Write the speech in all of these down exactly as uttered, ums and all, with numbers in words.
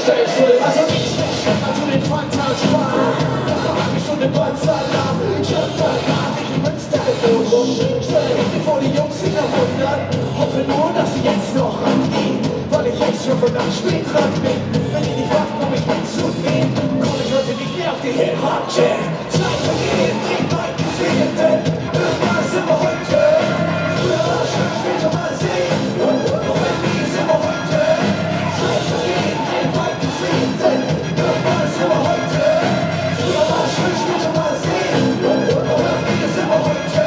Lifestyle-Film. Also nicht schlecht, also den Fantastischen. Das war eine Stunde Bandsalat. Schon da gar nicht in Münster rum. Stell bevor die Jungs sich wundern. Hoffe nur, dass sie jetzt noch rangehen, weil ich jetzt schon verdammt spät dran bin. Wenn die nicht warten, um mich mitzunehmen, komm ich heute nicht mehr auf die Hip-Hop-Jam. Zeit vergehen, bringt mein Gefühl, denn irgendwann sind wir heute. Früher war es schön, später mal sehen. Doch wenn nie sind wir heute. Zeit vergehen, bringt mein Gefühl, denn irgendwann sind wir heute. Früher war es schön, später mal sehen. Doch wenn nie sind wir heute.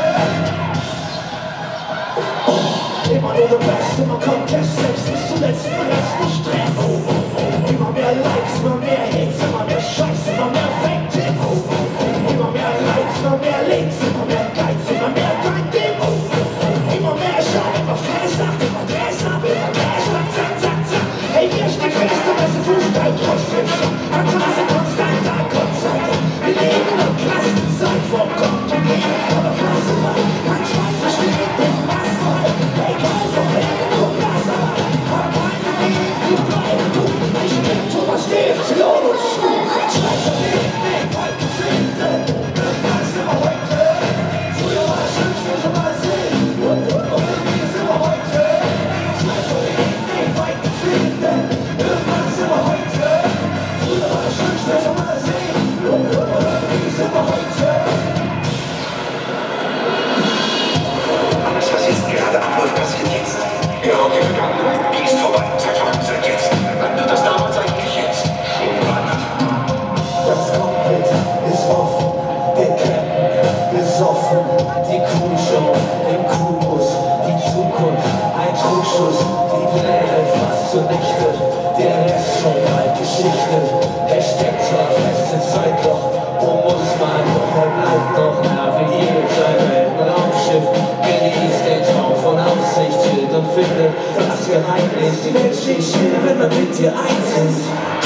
Oh, immer nur der Beste, man kommt erst selbst bis zum letzten Rest und Stress. Immer mehr Likes, immer mehr Hits, immer mehr Scheiß, immer mehr Fake-Tipps. Immer mehr Likes, immer mehr Links, immer mehr Geiz, immer mehr Dein-Ding. Immer mehr Schlag, immer Fress, Nacht, immer Dress, ab, immer mehr Schlag, zack, zack, zack. Hey, wir stehen fest, du bist ein Fußball, trotzdem schon. Fantasie konstant, da kommt Zeit. Wir leben in Klassenzeit, vor Gott und gehen vor der Klasse rein. Kein Schwein versteht den Maßfall. Hey, komm, woher, du Blaser. Hab keine Idee, du bleibst du. Ich bin Thomas Stevens, Lotus. Schweizer Leben, ey, bald gefunden. Irgendwann sind wir heute. Früher war es schön, später mal sehen. Und irgendwie sind wir heute. Schweizer Leben, ey, bald gefunden. Irgendwann sind wir heute. Früher war es schön, später mal sehen. Und irgendwie sind wir heute. Alles, was jetzt gerade abläuft, passiert jetzt. Ja, okay, Vergangenheit, die ist vorbei. Seit wann? Seit jetzt. Wann wird das damals eigentlich jetzt? Schon wann? Das Cockpit ist offen, der Captain besoffen, die Crew-Show im Kubus, die Zukunft, ein Trugschluss, die Pläne fast zunichte, der Rest schon bald Geschichte. Er steckt zwar fest in Zeitloch, wo muss man doch, er bleibt noch, navigiert sein Weltenraumschiff, genießt den Traum von Aussicht, chillt und findet das Geheimnis. Die Welt steht still, wenn man mit dir eins ist.